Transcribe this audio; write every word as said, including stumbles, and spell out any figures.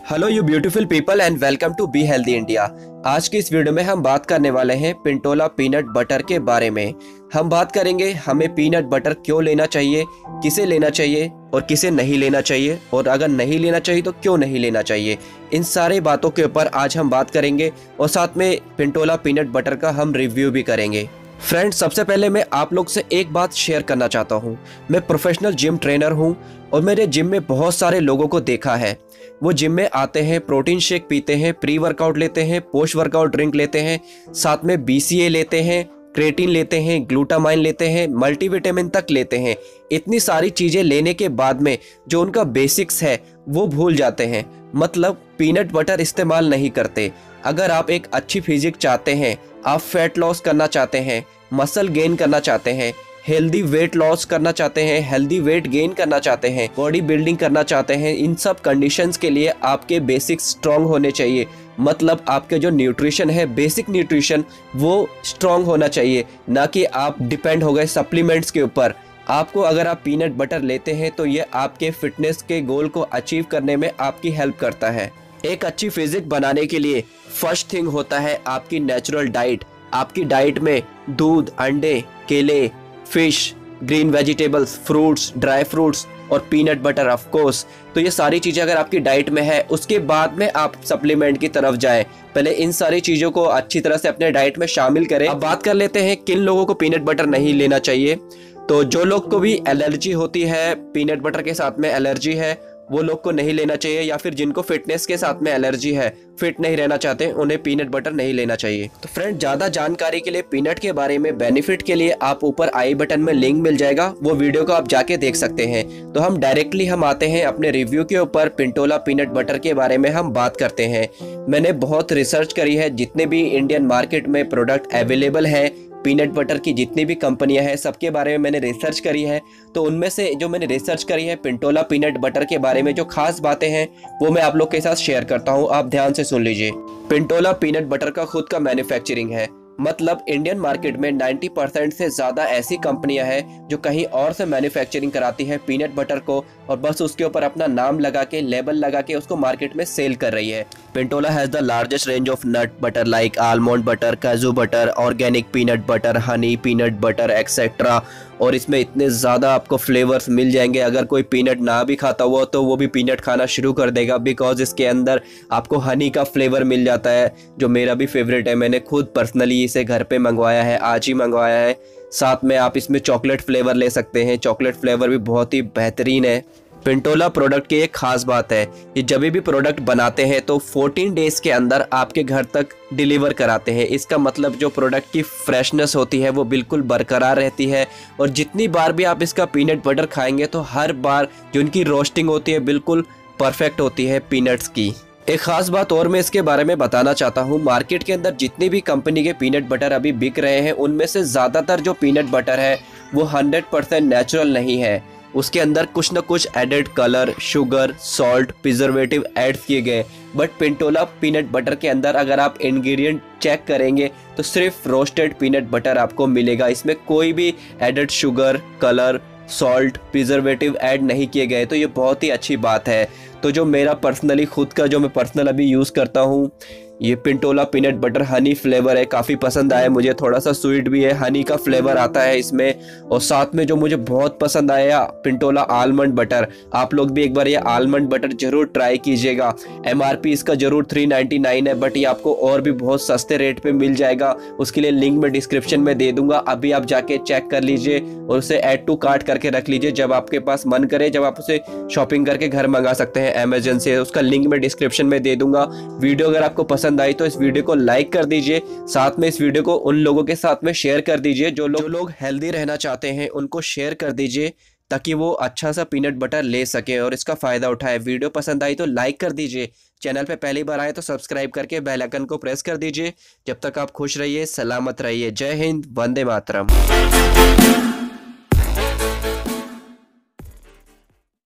Hello you beautiful people and welcome to be healthy India. आज की इस video में हम बात करने वाले हैं पिंटोला पीनट बटर के बारे में। हम बात करेंगे हमें पीनट बटर क्यों लेना चाहिए, किसे लेना चाहिए और किसे नहीं लेना चाहिए, और अगर नहीं लेना चाहिए तो क्यों नहीं लेना चाहिए। इन सारे बातों के ऊपर आज हम बात करेंगे और साथ में पिंटोला पीनट बटर का हम रिव्यू भी करेंगे। फ्रेंड्स, सबसे पहले मैं आप लोग से एक बात शेयर करना चाहता हूँ। मैं प्रोफेशनल जिम ट्रेनर हूँ और मेरे जिम में बहुत सारे लोगों को देखा है। वो जिम में आते हैं, प्रोटीन शेक पीते हैं, प्री वर्कआउट लेते हैं, पोस्ट वर्कआउट ड्रिंक लेते हैं, साथ में बी सी ए लेते हैं, क्रेटीन लेते हैं, ग्लूटामाइन लेते हैं, मल्टीविटामिन तक लेते हैं। इतनी सारी चीज़ें लेने के बाद में जो उनका बेसिक्स है वो भूल जाते हैं, मतलब पीनट बटर इस्तेमाल नहीं करते। अगर आप एक अच्छी फिजिक चाहते हैं, आप फैट लॉस करना चाहते हैं, मसल गेन करना चाहते हैं, हेल्दी वेट लॉस करना चाहते हैं, हेल्दी वेट गेन करना चाहते हैं, बॉडी बिल्डिंग करना चाहते हैं, इन सब कंडीशंस के लिए आपके बेसिक स्ट्रॉन्ग होने चाहिए। मतलब आपके जो न्यूट्रिशन है, बेसिक न्यूट्रिशन, वो स्ट्रॉन्ग होना चाहिए, ना कि आप डिपेंड हो गए सप्लीमेंट्स के ऊपर। आपको अगर आप पीनट बटर लेते हैं तो ये आपके फिटनेस के गोल को अचीव करने में आपकी हेल्प करता है। एक अच्छी फिजिक बनाने के लिए फर्स्ट थिंग होता है आपकी नेचुरल डाइट। आपकी डाइट में दूध, अंडे, केले, fish, green vegetables, fruits, dry fruits और पीनट बटर ऑफ कोर्स। तो ये सारी चीज़ें अगर आपकी डाइट में है, उसके बाद में आप सप्लीमेंट की तरफ जाएं। पहले इन सारी चीज़ों को अच्छी तरह से अपने डाइट में शामिल करें। अब बात कर लेते हैं किन लोगों को पीनट बटर नहीं लेना चाहिए। तो जो लोग को भी एलर्जी होती है, पीनट बटर के साथ में एलर्जी है, वो लोग को नहीं लेना चाहिए। या फिर जिनको फिटनेस के साथ में एलर्जी है, फिट नहीं रहना चाहते, उन्हें पीनट बटर नहीं लेना चाहिए। तो फ्रेंड, ज़्यादा जानकारी के लिए, पीनट के बारे में, बेनिफिट के लिए आप ऊपर आई बटन में लिंक मिल जाएगा, वो वीडियो को आप जाके देख सकते हैं। तो हम डायरेक्टली हम आते हैं अपने रिव्यू के ऊपर। पिंटोला पीनट बटर के बारे में हम बात करते हैं। मैंने बहुत रिसर्च करी है, जितने भी इंडियन मार्केट में प्रोडक्ट अवेलेबल है पीनट बटर की, जितनी भी कंपनियां हैं, सबके बारे में मैंने रिसर्च करी है। तो उनमें से जो मैंने रिसर्च करी है पिंटोला पीनट बटर के बारे में, जो खास बातें हैं वो मैं आप लोग के साथ शेयर करता हूं। आप ध्यान से सुन लीजिए। पिंटोला पीनट बटर का खुद का मैन्युफैक्चरिंग है, मतलब इंडियन मार्केट में नब्बे परसेंट से ज़्यादा ऐसी कंपनियां हैं जो कहीं और से मैन्युफैक्चरिंग कराती है पीनट बटर को, और बस उसके ऊपर अपना नाम लगा के, लेबल लगा के उसको मार्केट में सेल कर रही है। Pintola has the largest range of nut butter like almond butter, kaju butter, organic peanut butter, honey peanut butter etcetera. और इसमें इतने ज़्यादा आपको फ्लेवर्स मिल जाएंगे, अगर कोई पीनट ना भी खाता हुआ तो वो भी पीनट खाना शुरू कर देगा, बिकॉज इसके अंदर आपको हनी का फ्लेवर मिल जाता है, जो मेरा भी फेवरेट है। मैंने खुद पर्सनली इसे घर पे मंगवाया है, आज ही मंगवाया है। साथ में आप इसमें चॉकलेट फ्लेवर ले सकते हैं, चॉकलेट फ्लेवर भी बहुत ही बेहतरीन है। पिंटोला प्रोडक्ट की एक खास बात है, ये जब भी प्रोडक्ट बनाते हैं तो चौदह डेज के अंदर आपके घर तक डिलीवर कराते हैं। इसका मतलब जो प्रोडक्ट की फ्रेशनेस होती है वो बिल्कुल बरकरार रहती है, और जितनी बार भी आप इसका पीनट बटर खाएंगे तो हर बार जो इनकी रोस्टिंग होती है बिल्कुल परफेक्ट होती है पीनट्स की। एक खास बात और मैं इसके बारे में बताना चाहता हूँ, मार्केट के अंदर जितनी भी कंपनी के पीनट बटर अभी बिक रहे हैं, उनमें से ज़्यादातर जो पीनट बटर है वो हंड्रेड परसेंट नेचुरल नहीं है। उसके अंदर कुछ न कुछ added colour, sugar, salt, preservative add किए गए। बट पिंटोला पीनट बटर के अंदर अगर आप इंग्रेडिएंट चेक करेंगे तो सिर्फ रोस्टेड पीनट बटर आपको मिलेगा। इसमें कोई भी added sugar, colour, salt, preservative add नहीं किए गए, तो ये बहुत ही अच्छी बात है। तो जो मेरा पर्सनली खुद का जो मैं पर्सनल अभी यूज़ करता हूँ, ये Pintola peanut butter honey flavour है, काफ़ी पसंद आया मुझे। थोड़ा सा स्वीट भी है, हनी का फ्लेवर आता है इसमें। और साथ में जो मुझे बहुत पसंद आया, पिंटोला आलमंड बटर। आप लोग भी एक बार ये आलमंड बटर जरूर ट्राई कीजिएगा। एमआरपी इसका जरूर थ्री नाइन्टी नाइन है, बट ये आपको और भी बहुत सस्ते रेट पे मिल जाएगा। उसके लिए लिंक मैं डिस्क्रिप्शन में दे दूंगा, अभी आप जाके चेक कर लीजिए और उसे ऐड टू कार्ट करके रख लीजिए। जब आपके पास मन करे, जब आप उसे शॉपिंग करके घर मंगा सकते हैं अमेजन से। उसका लिंक मैं डिस्क्रिप्शन में दे दूंगा। वीडियो अगर आपको पसंद आई तो इस वीडियो को लाइक कर दीजिए, साथ में इस वीडियो को उन लोगों के साथ में शेयर कर दीजिए जो लोग जो लोग हेल्दी रहना चाहते हैं, उनको शेयर कर दीजिए ताकि वो अच्छा सा पीनट बटर ले सके और इसका फ़ायदा उठाए। वीडियो पसंद आई तो लाइक कर दीजिए, चैनल पे पहली बार आए तो सब्सक्राइब करके बेल आइकन को प्रेस कर दीजिए। जब तक आप खुश रहिए, सलामत रहिए। जय हिंद, वंदे मातरम।